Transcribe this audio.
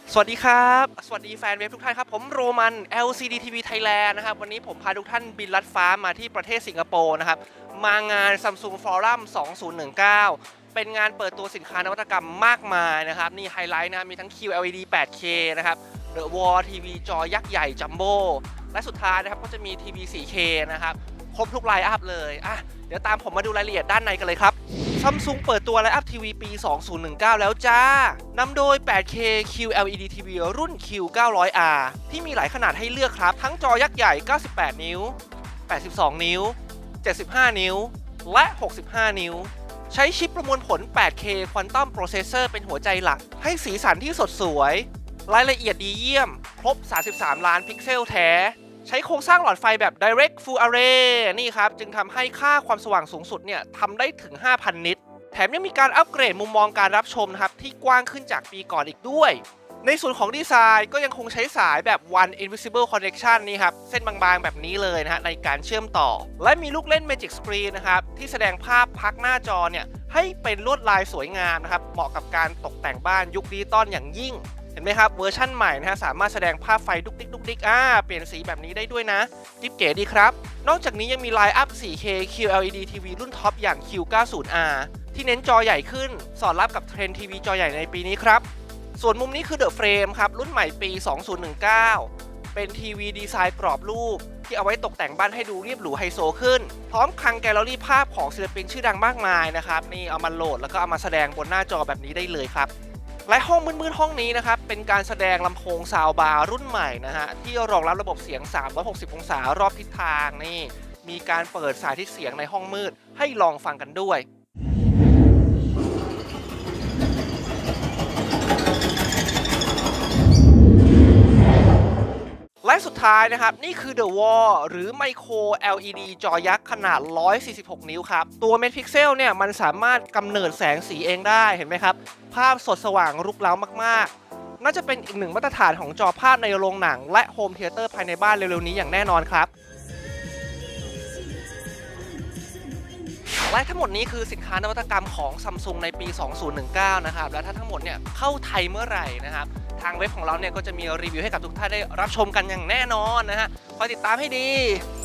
สวัสดีครับสวัสดีแฟนเว็บทุกท่านครับผมโรมัน LCD TV Thailand นะครับวันนี้ผมพาทุกท่านบินลัดฟ้ามาที่ประเทศสิงคโปร์นะครับมางาน Samsung Forum 2019เป็นงานเปิดตัวสินค้านวัตกรรมมากมายนะครับนี่ไฮไลท์นะมีทั้ง QLED 8K นะครับ The Wall TV จอยักษ์ใหญ่จัมโบ้และสุดท้ายนะครับก็จะมีทีวี 4K นะครับครบทุกไลน์อัพเลยเดี๋ยวตามผมมาดูรายละเอียดด้านในกันเลยครับ Samsung เปิดตัวไลน์อัพทีวีปี 2019 แล้วจ้านำโดย 8K QLED TV รุ่น Q900R ที่มีหลายขนาดให้เลือกครับ ทั้งจอยักษ์ใหญ่ 98 นิ้ว 82 นิ้ว 75 นิ้ว และ 65 นิ้ว ใช้ชิปประมวลผล 8K Quantum Processor เป็นหัวใจหลัก ให้สีสันที่สดสวย รายละเอียดดีเยี่ยม ครบ 33 ล้านพิกเซลแท้ ใช้โครงสร้างหลอดไฟแบบ Direct Full Array นี่ครับจึงทำให้ค่าความสว่างสูงสุดเนี่ยทำได้ถึง 5,000 นิตแถมยังมีการอัปเกรดมุมมองการรับชมนะครับที่กว้างขึ้นจากปีก่อนอีกด้วยในส่วนของดีไซน์ก็ยังคงใช้สายแบบ One Invisible Connection นี่ครับเส้นบางๆแบบนี้เลยนะฮะในการเชื่อมต่อและมีลูกเล่น Magic Screen นะครับที่แสดงภาพพักหน้าจอเนี่ยให้เป็นลวดลายสวยงามนะครับเหมาะกับการตกแต่งบ้านยุคดิจิตอลอย่างยิ่งเห็นไหมครับเวอร์ชั่นใหม่นะฮะสามารถแสดงภาพไฟดุกดิกดุกดิกเปลี่ยนสีแบบนี้ได้ด้วยนะจิ๊บเก๋ดีครับนอกจากนี้ยังมีไลน์อัพ 4K QLED TV รุ่นท็อปอย่าง Q90R ที่เน้นจอใหญ่ขึ้นสอดรับกับเทรนด์ทีวีจอใหญ่ในปีนี้ครับส่วนมุมนี้คือ The Frame ครับรุ่นใหม่ปี 2019 เป็นทีวีดีไซน์กรอบรูปที่เอาไว้ตกแต่งบ้านให้ดูเรียบหรูไฮโซขึ้นพร้อมคลังแกลเลอรี่ภาพของศิลปินชื่อดังมากมายนะครับนี่เอามาโหลดแล้วก็เอามาแสดงบนหน้าจอแบบนี้ได้เลยครับและห้องมืดๆห้องนี้นะครับเป็นการแสดงลำโพงซาวบาร์รุ่นใหม่นะฮะที่รองรับระบบเสียง360องศารอบทิศทางนี่มีการเปิดสายทิศเสียงในห้องมืดให้ลองฟังกันด้วยและสุดท้ายนะครับนี่คือ The Wall หรือ Micro LED จอยักษ์ขนาด 146 นิ้วครับตัวเม็ดพิกเซลเนี่ยมันสามารถกำเนิดแสงสีเองได้เห็นไหมครับภาพสดสว่างรุกเร้ามากๆน่าจะเป็นอีกหนึ่งมาตรฐานของจอภาพในโรงหนังและโฮมเธียเตอร์ภายในบ้านเร็วๆนี้อย่างแน่นอนครับและทั้งหมดนี้คือสินค้านวัตกรรมของ Samsung ในปี 2019 นะครับและถ้าทั้งหมดเนี่ยเข้าไทยเมื่อไหร่นะครับทางเว็บของเราเนี่ยก็จะมีรีวิวให้กับทุกท่านได้รับชมกันอย่างแน่นอนนะฮะคอยติดตามให้ดี